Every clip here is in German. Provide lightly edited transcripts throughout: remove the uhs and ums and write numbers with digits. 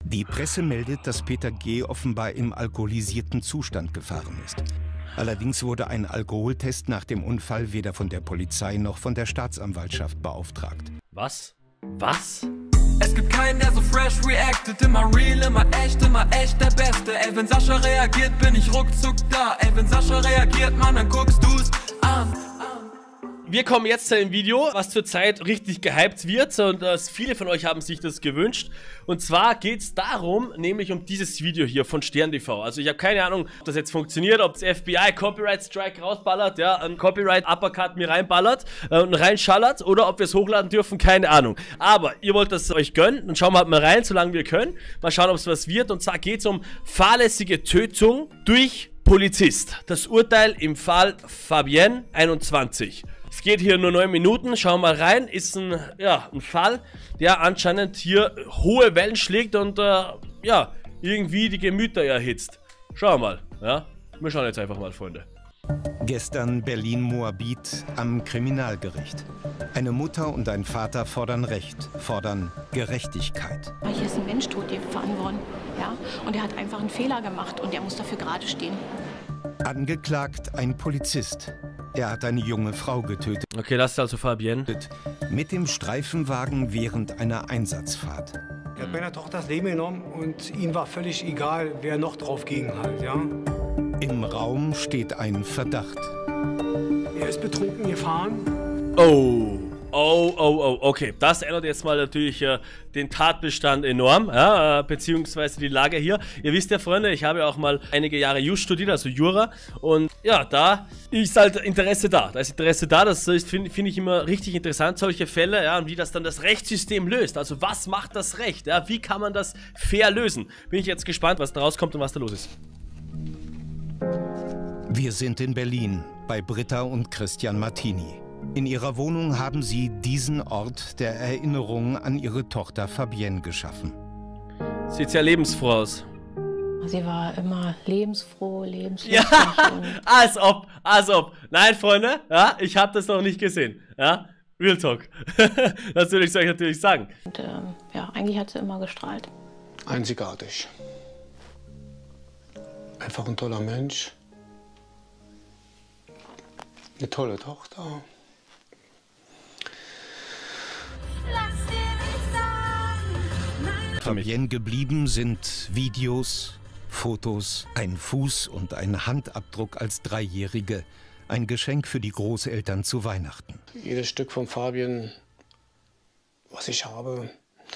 Die Presse meldet, dass Peter G. offenbar im alkoholisierten Zustand gefahren ist. Allerdings wurde ein Alkoholtest nach dem Unfall weder von der Polizei noch von der Staatsanwaltschaft beauftragt. Was? Was? Es gibt keinen, der so fresh reactet. Immer real, immer echt der Beste. Ey, wenn Sascha reagiert, bin ich ruckzuck da. Ey, wenn Sascha reagiert, Mann, dann guckst du's an. Wir kommen jetzt zu einem Video, was zurzeit richtig gehypt wird und viele von euch haben sich das gewünscht. Und zwar geht es darum, nämlich um dieses Video hier von Stern TV. Also ich habe keine Ahnung, ob das jetzt funktioniert, ob das FBI Copyright Strike rausballert, ja, ein Copyright Uppercut mir reinballert und reinschallert oder ob wir es hochladen dürfen, keine Ahnung. Aber ihr wollt das euch gönnen, dann schauen wir halt mal rein, solange wir können. Mal schauen, ob es was wird. Und zwar geht es um fahrlässige Tötung durch Polizist. Das Urteil im Fall Fabienne 21. Es geht hier nur 9 Minuten, schauen wir mal rein, ist ein Fall, der anscheinend hier hohe Wellen schlägt und ja, irgendwie die Gemüter erhitzt. Schauen wir mal, ja, wir schauen jetzt einfach mal, Freunde. Gestern Berlin-Moabit am Kriminalgericht. Eine Mutter und ein Vater fordern Recht, fordern Gerechtigkeit. Hier ist ein Mensch totgefahren worden, ja, und er hat einfach einen Fehler gemacht und er muss dafür gerade stehen. Angeklagt ein Polizist. Er hat eine junge Frau getötet. Okay, das ist also Fabienne. Mit dem Streifenwagen während einer Einsatzfahrt. Er hat meiner Tochter das Leben genommen und ihm war völlig egal, wer noch drauf ging halt, ja. Im Raum steht ein Verdacht. Er ist betrunken gefahren. Okay, das ändert jetzt mal natürlich den Tatbestand enorm, ja, beziehungsweise die Lage hier. Ihr wisst ja, Freunde, ich habe ja auch mal einige Jahre Jus studiert, also Jura, und ja, da ist halt Interesse da. Da ist Interesse da, das finde ich immer richtig interessant, solche Fälle, ja, und wie das dann das Rechtssystem löst. Also was macht das Recht, ja, wie kann man das fair lösen? Bin ich jetzt gespannt, was da rauskommt und was da los ist. Wir sind in Berlin bei Britta und Christian Martini. In ihrer Wohnung haben sie diesen Ort der Erinnerung an ihre Tochter Fabienne geschaffen. Sieht sehr lebensfroh aus. Sie war immer lebensfroh, lebenslustig. Ja, als ob. Nein, Freunde, ja, ich habe das noch nicht gesehen. Ja, Real Talk. Das würde ich euch natürlich sagen. Und ja, eigentlich hat sie immer gestrahlt. Einzigartig. Einfach ein toller Mensch. Eine tolle Tochter. Fabienne geblieben sind Videos, Fotos, ein Fuß- und ein Handabdruck als Dreijährige. Ein Geschenk für die Großeltern zu Weihnachten. Jedes Stück von Fabienne, was ich habe,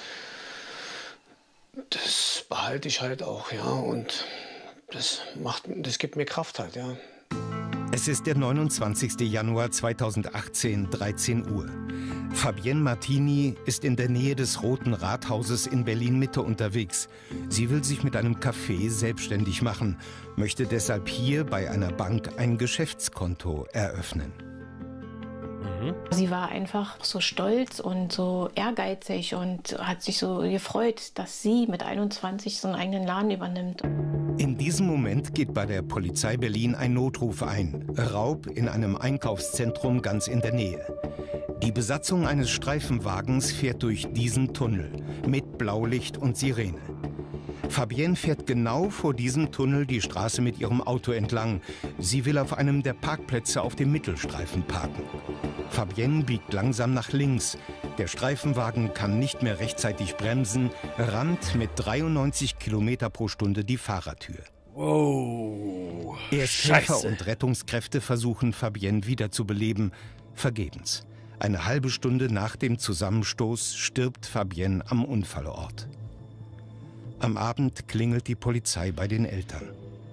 das behalte ich halt auch, ja. Und das gibt mir Kraft halt, ja. Es ist der 29. Januar 2018, 13 Uhr. Fabienne Martini ist in der Nähe des Roten Rathauses in Berlin-Mitte unterwegs. Sie will sich mit einem Café selbstständig machen, möchte deshalb hier bei einer Bank ein Geschäftskonto eröffnen. Sie war einfach so stolz und so ehrgeizig und hat sich so gefreut, dass sie mit 21 so einen eigenen Laden übernimmt. In diesem Moment geht bei der Polizei Berlin ein Notruf ein. Raub in einem Einkaufszentrum ganz in der Nähe. Die Besatzung eines Streifenwagens fährt durch diesen Tunnel mit Blaulicht und Sirene. Fabienne fährt genau vor diesem Tunnel die Straße mit ihrem Auto entlang. Sie will auf einem der Parkplätze auf dem Mittelstreifen parken. Fabienne biegt langsam nach links. Der Streifenwagen kann nicht mehr rechtzeitig bremsen, rammt mit 93 km pro Stunde die Fahrertür. Wow. Ersthelfer und Rettungskräfte versuchen, Fabienne wiederzubeleben. Vergebens. Eine halbe Stunde nach dem Zusammenstoß stirbt Fabienne am Unfallort. Am Abend klingelt die Polizei bei den Eltern.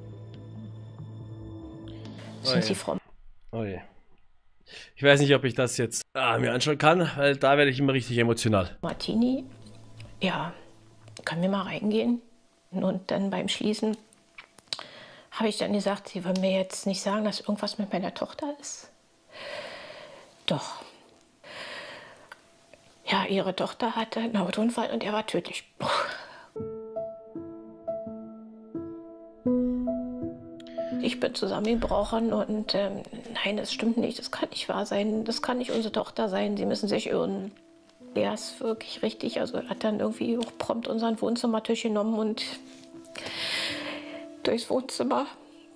Sind Sie Frau? Oh je. Ich weiß nicht, ob ich das jetzt mir anschauen kann, weil da werde ich immer richtig emotional. Martini, ja, können wir mal reingehen? Und dann beim Schließen habe ich dann gesagt, Sie wollen mir jetzt nicht sagen, dass irgendwas mit meiner Tochter ist? Doch. Ja, Ihre Tochter hatte einen Autounfall und er war tödlich. Ich bin zusammengebrochen und nein, das stimmt nicht, das kann nicht wahr sein, das kann nicht unsere Tochter sein, Sie müssen sich irren. der ist wirklich richtig, also er hat dann irgendwie auch prompt unseren Wohnzimmertisch genommen und durchs Wohnzimmer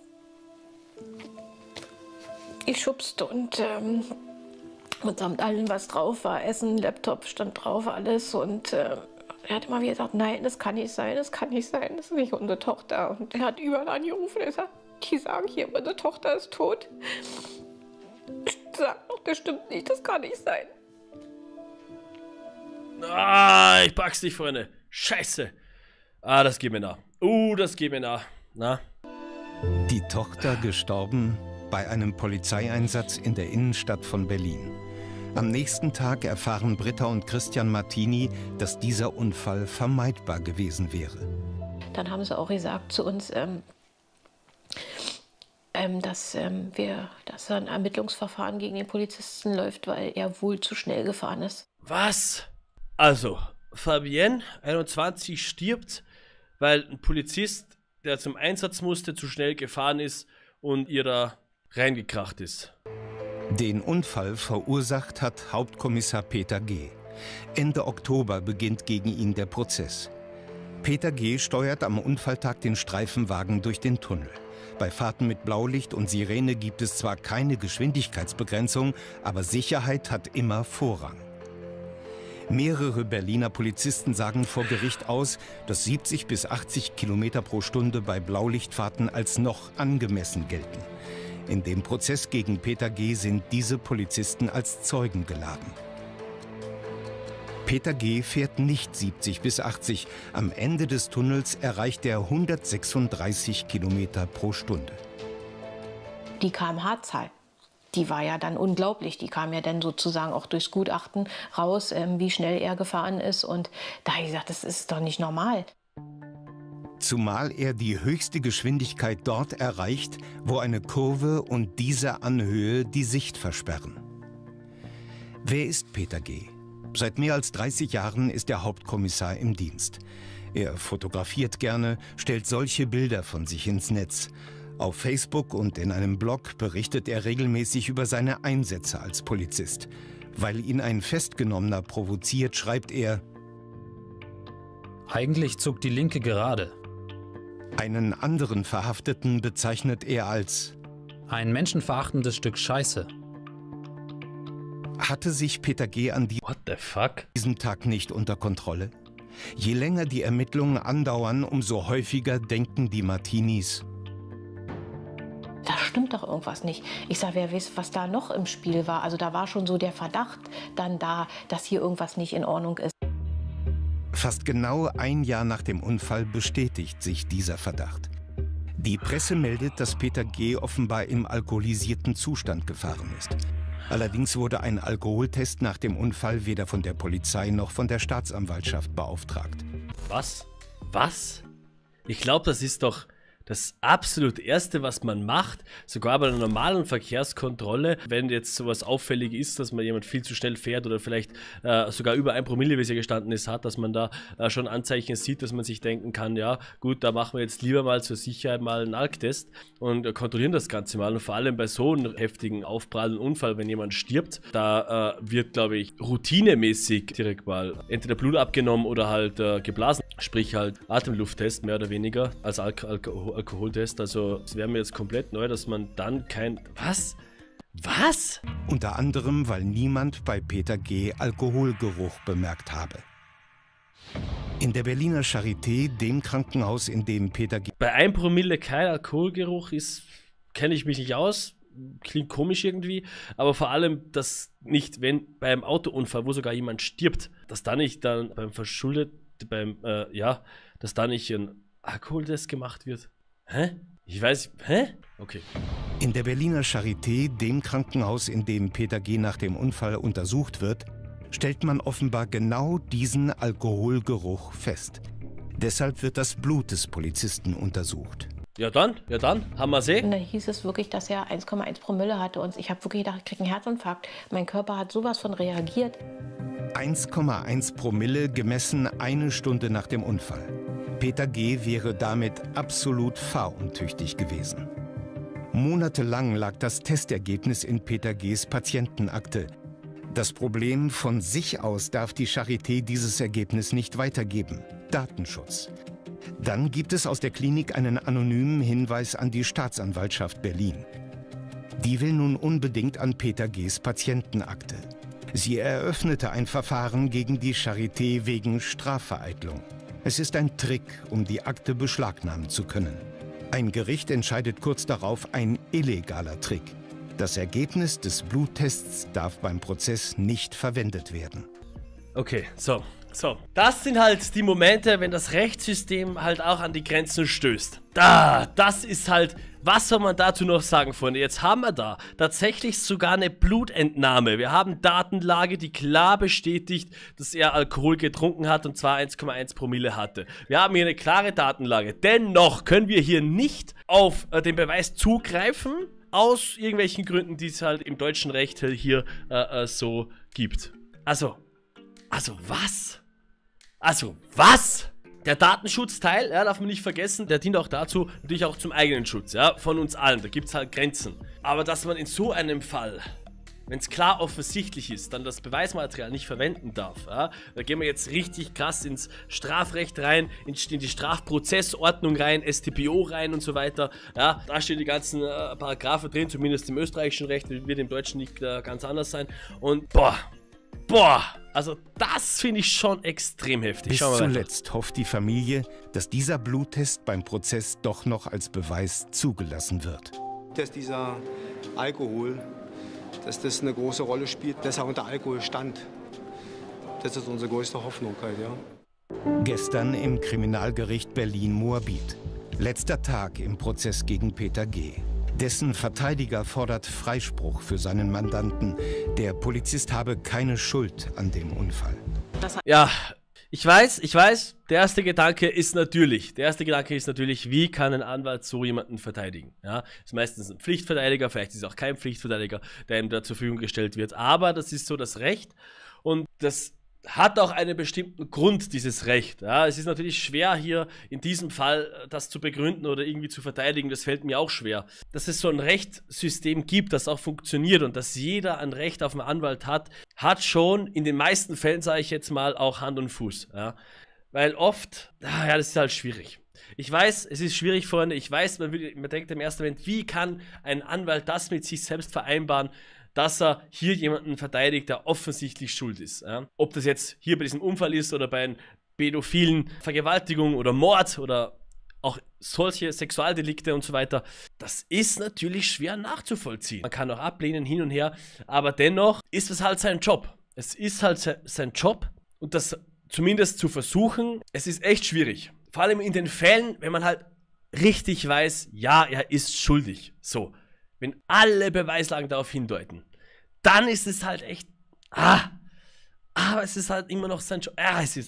geschubst und samt allem, was drauf war, Essen, Laptop stand drauf, alles. Und er hat immer wieder gesagt, nein, das kann nicht sein, das kann nicht sein, das ist nicht unsere Tochter. Und er hat überall angerufen, er sagt, die sagen hier, unsere Tochter ist tot. Ich sag doch, das stimmt nicht, das kann nicht sein. Ah, ich pack's nicht, Freunde. Scheiße. Ah, das geht mir nah. Das geht mir nah. Na? Die Tochter gestorben bei einem Polizeieinsatz in der Innenstadt von Berlin. Am nächsten Tag erfahren Britta und Christian Martini, dass dieser Unfall vermeidbar gewesen wäre. Dann haben sie auch gesagt zu uns, dass ein Ermittlungsverfahren gegen den Polizisten läuft, weil er wohl zu schnell gefahren ist. Was? Also, Fabienne, 21, stirbt, weil ein Polizist, der zum Einsatz musste, zu schnell gefahren ist und ihr da reingekracht ist. Den Unfall verursacht hat Hauptkommissar Peter G. Ende Oktober beginnt gegen ihn der Prozess. Peter G. steuert am Unfalltag den Streifenwagen durch den Tunnel. Bei Fahrten mit Blaulicht und Sirene gibt es zwar keine Geschwindigkeitsbegrenzung, aber Sicherheit hat immer Vorrang. Mehrere Berliner Polizisten sagen vor Gericht aus, dass 70 bis 80 Kilometer pro Stunde bei Blaulichtfahrten als noch angemessen gelten. In dem Prozess gegen Peter G. sind diese Polizisten als Zeugen geladen. Peter G. fährt nicht 70 bis 80. Am Ende des Tunnels erreicht er 136 Kilometer pro Stunde. Die km/h-Zahl, die war ja dann unglaublich. Die kam ja dann sozusagen auch durchs Gutachten raus, wie schnell er gefahren ist. Und da habe ich gesagt, das ist doch nicht normal. Zumal er die höchste Geschwindigkeit dort erreicht, wo eine Kurve und diese Anhöhe die Sicht versperren. Wer ist Peter G.? Seit mehr als 30 Jahren ist er Hauptkommissar im Dienst. Er fotografiert gerne, stellt solche Bilder von sich ins Netz. Auf Facebook und in einem Blog berichtet er regelmäßig über seine Einsätze als Polizist. Weil ihn ein Festgenommener provoziert, schreibt er: Eigentlich zuckt die Linke gerade. Einen anderen Verhafteten bezeichnet er als ein menschenverachtendes Stück Scheiße. Hatte sich Peter G. an diesem Tag nicht unter Kontrolle? Je länger die Ermittlungen andauern, umso häufiger denken die Martinis: Da stimmt doch irgendwas nicht. Ich sage, wer weiß, was da noch im Spiel war. Also da war schon so der Verdacht dann da, dass hier irgendwas nicht in Ordnung ist. Fast genau ein Jahr nach dem Unfall bestätigt sich dieser Verdacht. Die Presse meldet, dass Peter G. offenbar im alkoholisierten Zustand gefahren ist. Allerdings wurde ein Alkoholtest nach dem Unfall weder von der Polizei noch von der Staatsanwaltschaft beauftragt. Was? Was? Ich glaube, das ist doch das absolut Erste, was man macht, sogar bei einer normalen Verkehrskontrolle, wenn jetzt sowas auffällig ist, dass man jemand viel zu schnell fährt oder vielleicht sogar über 1 Promille, wie es ja gestanden ist, hat, dass man da schon Anzeichen sieht, dass man sich denken kann, ja gut, da machen wir jetzt lieber mal zur Sicherheit mal einen Alktest und kontrollieren das Ganze mal. Und vor allem bei so einem heftigen, aufprallenden Unfall, wenn jemand stirbt, da wird, glaube ich, routinemäßig direkt mal entweder Blut abgenommen oder halt geblasen, sprich halt Atemlufttest, mehr oder weniger, als Alkoholtest. Also es wäre mir jetzt komplett neu, dass man dann kein... Was? Was? Unter anderem, weil niemand bei Peter G. Alkoholgeruch bemerkt habe. In der Berliner Charité, dem Krankenhaus, in dem Peter G. Bei 1 Promille kein Alkoholgeruch ist, kenne ich mich nicht aus, klingt komisch irgendwie, aber vor allem, dass nicht, wenn beim Autounfall, wo sogar jemand stirbt, dass da nicht dann dass da nicht ein Alkoholtest gemacht wird. Hä? Ich weiß, hä? Okay. In der Berliner Charité, dem Krankenhaus, in dem Peter G. nach dem Unfall untersucht wird, stellt man offenbar genau diesen Alkoholgeruch fest. Deshalb wird das Blut des Polizisten untersucht. Ja dann, haben wir sie. Und da hieß es wirklich, dass er 1,1 Promille hatte und ich habe wirklich gedacht, ich kriege einen Herzinfarkt. Mein Körper hat sowas von reagiert. 1,1 Promille gemessen 1 Stunde nach dem Unfall. Peter G. wäre damit absolut fahruntüchtig gewesen. Monatelang lag das Testergebnis in Peter G.'s Patientenakte. Das Problem, von sich aus darf die Charité dieses Ergebnis nicht weitergeben. Datenschutz. Dann gibt es aus der Klinik einen anonymen Hinweis an die Staatsanwaltschaft Berlin. Die will nun unbedingt an Peter G.'s Patientenakte. Sie eröffnete ein Verfahren gegen die Charité wegen Strafvereitlung. Es ist ein Trick, um die Akte beschlagnahmen zu können. Ein Gericht entscheidet kurz darauf, ein illegaler Trick. Das Ergebnis des Bluttests darf beim Prozess nicht verwendet werden. Okay, so. Das sind halt die Momente, wenn das Rechtssystem halt auch an die Grenzen stößt. Das ist halt, was soll man dazu noch sagen, Freunde? Jetzt haben wir da tatsächlich sogar eine Blutentnahme. Wir haben Datenlage, die klar bestätigt, dass er Alkohol getrunken hat und zwar 1,1 Promille hatte. Wir haben hier eine klare Datenlage. Dennoch können wir hier nicht auf den Beweis zugreifen, aus irgendwelchen Gründen, die es halt im deutschen Recht hier so gibt. Also was? Der Datenschutzteil, ja, darf man nicht vergessen, der dient auch dazu, natürlich auch zum eigenen Schutz, ja, von uns allen, da gibt es halt Grenzen. Aber dass man in so einem Fall, wenn es klar offensichtlich ist, dann das Beweismaterial nicht verwenden darf, ja, da gehen wir jetzt richtig krass ins Strafrecht rein, in die Strafprozessordnung rein, StPO rein und so weiter, ja, da stehen die ganzen Paragraphen drin, zumindest im österreichischen Recht, wird im deutschen nicht ganz anders sein und boah, also das finde ich schon extrem heftig. Bis zuletzt hofft die Familie, dass dieser Bluttest beim Prozess doch noch als Beweis zugelassen wird. Dass dieser Alkohol, dass das eine große Rolle spielt, dass er unter Alkohol stand. Das ist unsere größte Hoffnung halt, ja. Gestern im Kriminalgericht Berlin-Moabit. Letzter Tag im Prozess gegen Peter G. Dessen Verteidiger fordert Freispruch für seinen Mandanten. Der Polizist habe keine Schuld an dem Unfall. Ja, ich weiß, der erste Gedanke ist natürlich, wie kann ein Anwalt so jemanden verteidigen? Ja, ist meistens ein Pflichtverteidiger, vielleicht ist es auch kein Pflichtverteidiger, der ihm da zur Verfügung gestellt wird. Aber das ist so das Recht und das hat auch einen bestimmten Grund, dieses Recht. Ja, es ist natürlich schwer, hier in diesem Fall das zu begründen oder irgendwie zu verteidigen. Das fällt mir auch schwer. Dass es so ein Rechtssystem gibt, das auch funktioniert und dass jeder ein Recht auf einen Anwalt hat, hat schon in den meisten Fällen, sage ich jetzt mal, auch Hand und Fuß. Ja. Weil oft, ja, das ist halt schwierig. Ich weiß, es ist schwierig, Freunde. Ich weiß, man denkt im ersten Moment, wie kann ein Anwalt das mit sich selbst vereinbaren, dass er hier jemanden verteidigt, der offensichtlich schuld ist. Ja? Ob das jetzt hier bei diesem Unfall ist oder bei einer pädophilen Vergewaltigung oder Mord oder auch solche Sexualdelikte und so weiter, das ist natürlich schwer nachzuvollziehen. Man kann auch ablehnen, hin und her, aber dennoch ist es halt sein Job. Es ist halt sein Job und das zumindest zu versuchen, es ist echt schwierig. Vor allem in den Fällen, wenn man halt richtig weiß, ja, er ist schuldig. So. Wenn alle Beweislagen darauf hindeuten, dann ist es halt echt, aber es ist halt immer noch sein Job.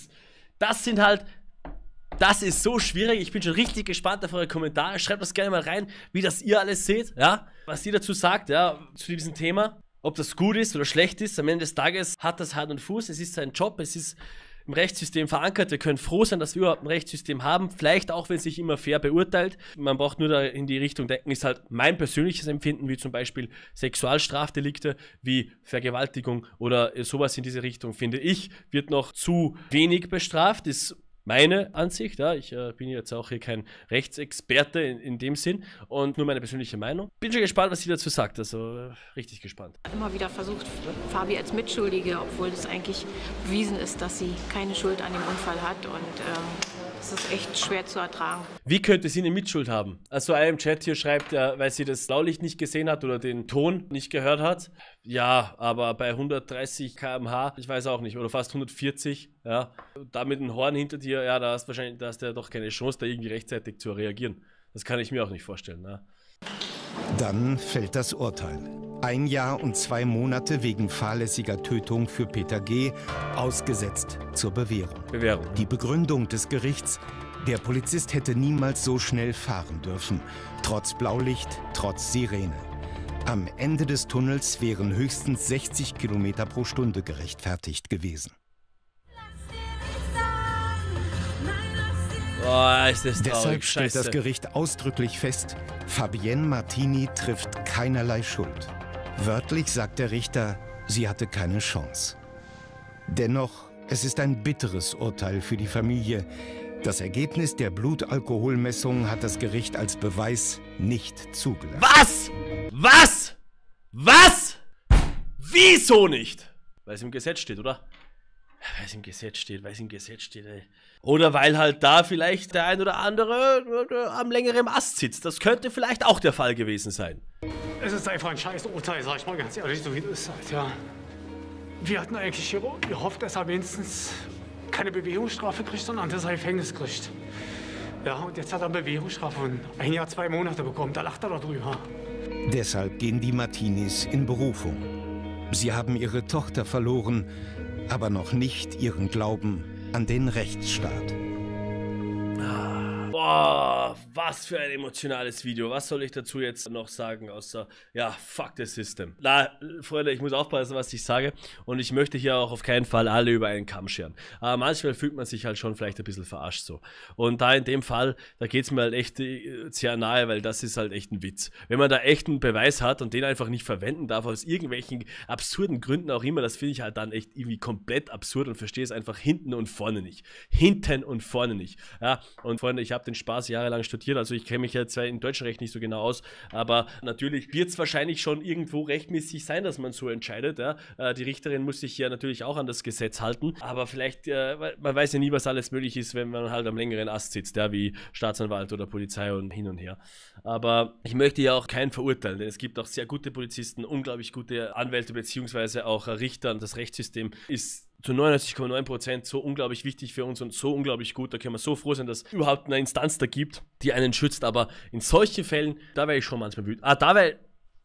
Das ist so schwierig. Ich bin schon richtig gespannt auf eure Kommentare. Schreibt das gerne mal rein, wie das ihr alles seht, ja, was ihr dazu sagt, ja, zu diesem Thema. Ob das gut ist oder schlecht ist, am Ende des Tages hat das Hand und Fuß, es ist sein Job, es ist im Rechtssystem verankert. Wir können froh sein, dass wir überhaupt ein Rechtssystem haben. Vielleicht auch, wenn es sich immer fair beurteilt. Man braucht nur da in die Richtung denken, ist halt mein persönliches Empfinden, wie zum Beispiel Sexualstrafdelikte, wie Vergewaltigung oder sowas in diese Richtung, finde ich, wird noch zu wenig bestraft. Ist meine Ansicht, ja, ich bin jetzt auch hier kein Rechtsexperte in dem Sinn und nur meine persönliche Meinung. Bin schon gespannt, was sie dazu sagt, also richtig gespannt. Immer wieder versucht, Fabi als Mitschuldige, obwohl es eigentlich bewiesen ist, dass sie keine Schuld an dem Unfall hat und es ist echt schwer zu ertragen. Wie könnte sie eine Mitschuld haben? Also einer im Chat hier schreibt, weil sie das Blaulicht nicht gesehen hat oder den Ton nicht gehört hat. Ja, aber bei 130 km/h, ich weiß auch nicht, oder fast 140, ja, da mit einem Horn hinter dir, ja, da hast du ja doch keine Chance, da irgendwie rechtzeitig zu reagieren. Das kann ich mir auch nicht vorstellen, ne? Dann fällt das Urteil. 1 Jahr und 2 Monate wegen fahrlässiger Tötung für Peter G. ausgesetzt zur Bewährung. Die Begründung des Gerichts: Der Polizist hätte niemals so schnell fahren dürfen. Trotz Blaulicht, trotz Sirene. Am Ende des Tunnels wären höchstens 60 Kilometer pro Stunde gerechtfertigt gewesen. Boah, ist das traurig. Deshalb stellt das Gericht ausdrücklich fest, Fabienne Martini trifft keinerlei Schuld. Wörtlich sagt der Richter, sie hatte keine Chance. Dennoch, es ist ein bitteres Urteil für die Familie. Das Ergebnis der Blutalkoholmessung hat das Gericht als Beweis nicht zugelassen. Was? Was? Was? Wieso nicht? Weil es im Gesetz steht, oder? Weil es im Gesetz steht, ey. Oder weil halt da vielleicht der ein oder andere am längeren Ast sitzt. Das könnte vielleicht auch der Fall gewesen sein. Es ist einfach ein scheiß Urteil, sag ich mal ganz ehrlich, so wie es ist halt, ja. Wir hatten eigentlich gehofft, dass er wenigstens keine Bewährungsstrafe kriegt, sondern dass er Gefängnis kriegt. Ja, und jetzt hat er eine Bewährungsstrafe von 1 Jahr, 2 Monate bekommen. Da lacht er doch drüber. Deshalb gehen die Martinis in Berufung. Sie haben ihre Tochter verloren, aber noch nicht ihren Glauben an den Rechtsstaat. Boah, was für ein emotionales Video. Was soll ich dazu jetzt noch sagen, außer, ja, fuck the system. Na, Freunde, ich muss aufpassen, was ich sage. Und ich möchte hier auch auf keinen Fall alle über einen Kamm scheren. Aber manchmal fühlt man sich halt schon vielleicht ein bisschen verarscht so. Und da in dem Fall, da geht es mir halt echt sehr nahe, weil das ist halt echt ein Witz. Wenn man da echt einen Beweis hat und den einfach nicht verwenden darf, aus irgendwelchen absurden Gründen auch immer, das finde ich halt dann echt irgendwie komplett absurd und verstehe es einfach hinten und vorne nicht. Hinten und vorne nicht. Ja, und Freunde, ich habe den Spaß jahrelang studiert, also ich kenne mich ja zwar im deutschen Recht nicht so genau aus, aber natürlich wird es wahrscheinlich schon irgendwo rechtmäßig sein, dass man so entscheidet. Ja? Die Richterin muss sich ja natürlich auch an das Gesetz halten, aber vielleicht, man weiß ja nie, was alles möglich ist, wenn man halt am längeren Ast sitzt, ja, wie Staatsanwalt oder Polizei und hin und her. Aber ich möchte ja auch keinen verurteilen, denn es gibt auch sehr gute Polizisten, unglaublich gute Anwälte beziehungsweise auch Richter und das Rechtssystem ist zu 99,9% so unglaublich wichtig für uns und so unglaublich gut. Da können wir so froh sein, dass es überhaupt eine Instanz da gibt, die einen schützt. Aber in solchen Fällen, da wäre ich schon manchmal wütend. Da wäre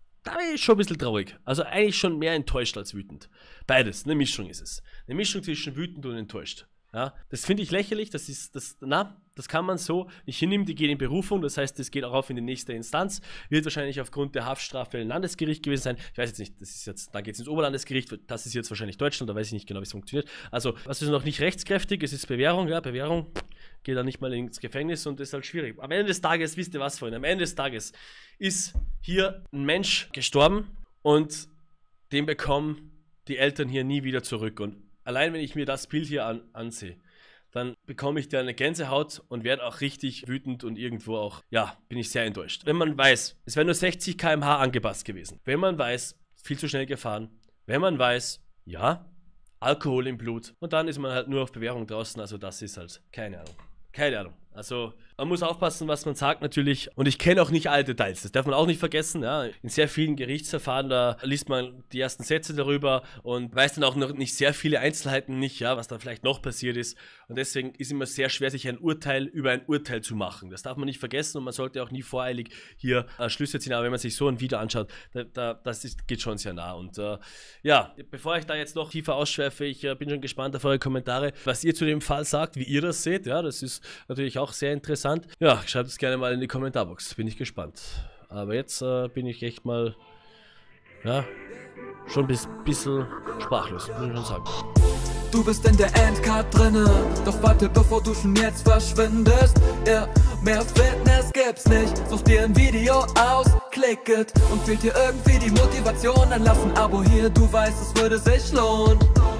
ich schon ein bisschen traurig. Also eigentlich schon mehr enttäuscht als wütend. Beides, eine Mischung ist es. Eine Mischung zwischen wütend und enttäuscht. Ja, das finde ich lächerlich, das kann man so nicht hinnehmen, die gehen in Berufung, das heißt, es geht auch auf in die nächste Instanz, wird wahrscheinlich aufgrund der Haftstrafe ein Landesgericht gewesen sein, ich weiß jetzt nicht, das ist jetzt, da geht es ins Oberlandesgericht, das ist jetzt wahrscheinlich Deutschland, da weiß ich nicht genau, wie es funktioniert, also, was ist noch nicht rechtskräftig, es ist Bewährung, ja, Bewährung, geht dann nicht mal ins Gefängnis und das ist halt schwierig. Am Ende des Tages, wisst ihr was, Freunde, am Ende des Tages ist hier ein Mensch gestorben und den bekommen die Eltern hier nie wieder zurück und allein wenn ich mir das Bild hier ansehe, dann bekomme ich da eine Gänsehaut und werde auch richtig wütend und irgendwo auch, ja, bin ich sehr enttäuscht. Wenn man weiß, es wäre nur 60 km/h angepasst gewesen. Wenn man weiß, viel zu schnell gefahren. Wenn man weiß, ja, Alkohol im Blut. Und dann ist man halt nur auf Bewährung draußen, also das ist halt, keine Ahnung. Keine Ahnung. Also, man muss aufpassen, was man sagt natürlich. Und ich kenne auch nicht alle Details. Das darf man auch nicht vergessen. Ja. In sehr vielen Gerichtsverfahren, da liest man die ersten Sätze darüber und weiß dann auch noch nicht sehr viele Einzelheiten nicht, ja, was da vielleicht noch passiert ist. Und deswegen ist immer sehr schwer, sich ein Urteil über ein Urteil zu machen. Das darf man nicht vergessen und man sollte auch nie voreilig hier Schlüsse ziehen. Aber wenn man sich so ein Video anschaut, geht schon sehr nah. Und ja, bevor ich da jetzt noch tiefer ausschweife, ich bin schon gespannt auf eure Kommentare, was ihr zu dem Fall sagt, wie ihr das seht. Ja, das ist natürlich auch sehr interessant. Ja, schreibt es gerne mal in die Kommentarbox. Bin ich gespannt. Aber jetzt bin ich echt mal, ja, schon ein bisschen sprachlos, muss ich schon sagen. Du bist in der Endcard drinne, doch warte, bevor du schon jetzt verschwindest. Ja, mehr Fitness gibt's nicht, such dir ein Video aus, klick it. Und fehlt dir irgendwie die Motivation, dann lass ein Abo hier, du weißt, es würde sich lohnen.